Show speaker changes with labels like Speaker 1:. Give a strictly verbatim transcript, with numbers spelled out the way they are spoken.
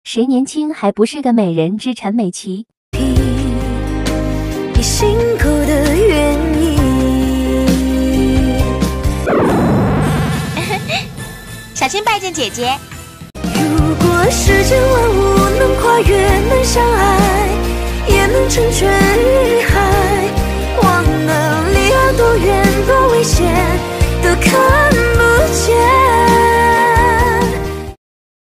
Speaker 1: 谁年轻还不是个美人之陈美琪？
Speaker 2: 你心口的原因。
Speaker 3: 小心拜见姐姐。
Speaker 2: 如果世间万物能跨越，能相爱，也能成全于海，忘了离岸多远多危险的开。